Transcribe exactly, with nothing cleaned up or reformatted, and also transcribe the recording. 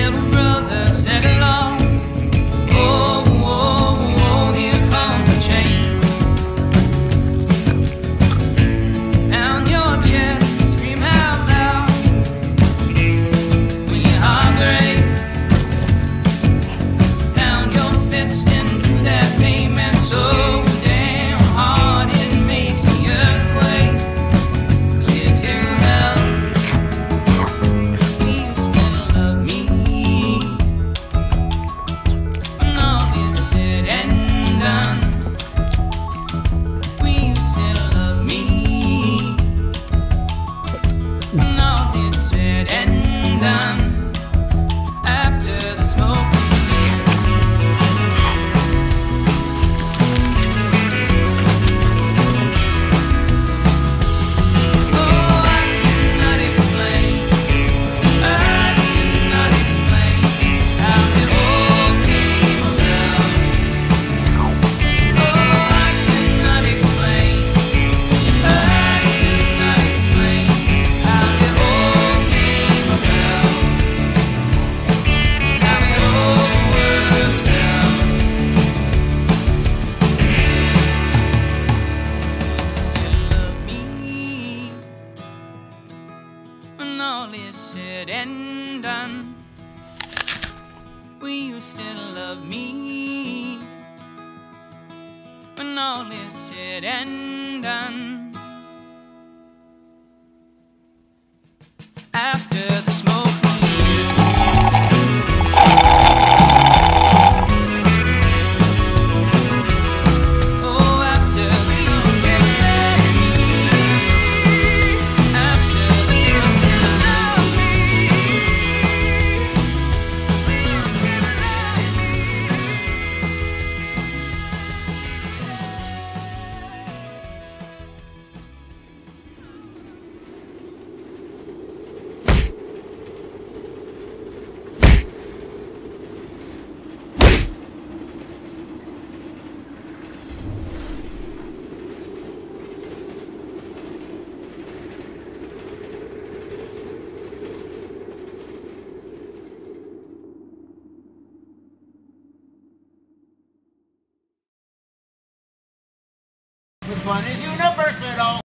little brother said along. Oh, oh, oh, here comes the change. Pound your chest, scream out loud when your heart breaks. Pound your fist into that pavement so damn hard it makes the earthquake clear to hell. Will you still love me when all is said and done? Will you still love me when all is said and done? After the smoke clears. Oh, I cannot explain, I cannot explain how it all came about. Oh, I cannot explain, I cannot explain how it all came about, how it all works out. Still love me when all is said and done? Will you still love me when all is said and done? After the smoke clears. Oh, after the smoke clears. After the smoke Fun is universal.